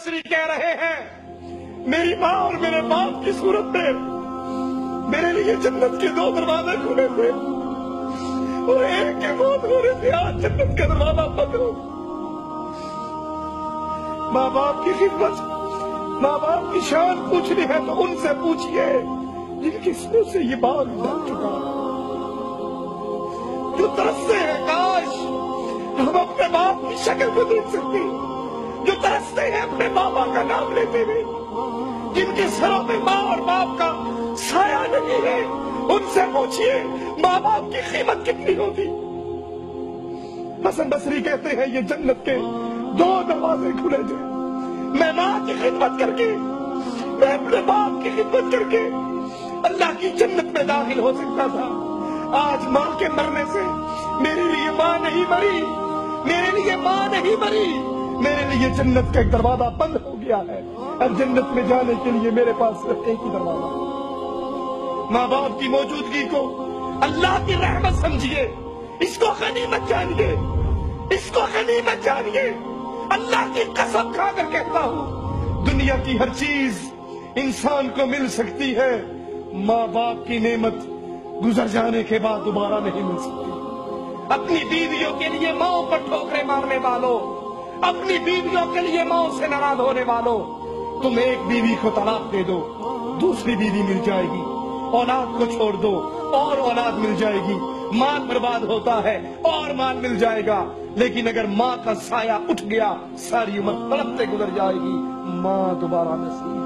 बसरी कह रहे हैं, मेरी माँ और मेरे बाप की सूरत में मेरे लिए जन्नत के 2 दरवाजे खुले थे और एक के मौत होने से आज जन्नत का दरवाजा बंद हो। माँ बाप की खिदमत, माँ बाप की शान पूछनी है तो उनसे पूछिए जिनकी मुंह से ये बात बन चुका, जो तरसते हैं काश हम अपने बाप की शक्ल को देख सकते, जो तरसते हैं अपने बाबा का नाम लेते हुए, जिनके सरों में माँ और बाप का साया नहीं है, उनसे पूछिए माँ बाप की कीमत कितनी होती। हसन बसरी कहते हैं ये जन्नत के 2 दरवाजे खुले थे। मैं माँ की खिदमत करके, मैं अपने बाप की खिदमत करके अल्लाह की जन्नत में दाखिल हो सकता था। आज माँ के मरने से मेरे लिए माँ नहीं मरी, मेरे लिए माँ नहीं मरी, मेरे लिए जन्नत का एक दरवाजा बंद हो गया है। अब जन्नत में जाने के लिए मेरे पास सिर्फ एक ही दरवाजा। माँ बाप की मौजूदगी को अल्लाह की रहमत समझिए, इसको गनीमत जानिए, इसको गनीमत जानिए। अल्लाह की कसम खाकर कहता हूँ, दुनिया की हर चीज इंसान को मिल सकती है, माँ बाप की नेमत गुजर जाने के बाद दोबारा नहीं मिल सकती। अपनी बीवियों के लिए माओ पर ठोकरे मारने वालों, अपनी बीवियों के लिए माओ से नाराज होने वालों, तुम एक बीवी को तलाक दे दो, दूसरी बीवी मिल जाएगी, औलाद को छोड़ दो और औलाद मिल जाएगी, माल बर्बाद होता है और माल मिल जाएगा, लेकिन अगर माँ का साया उठ गया सारी उम्र तड़पते गुजर जाएगी, माँ दोबारा नसीब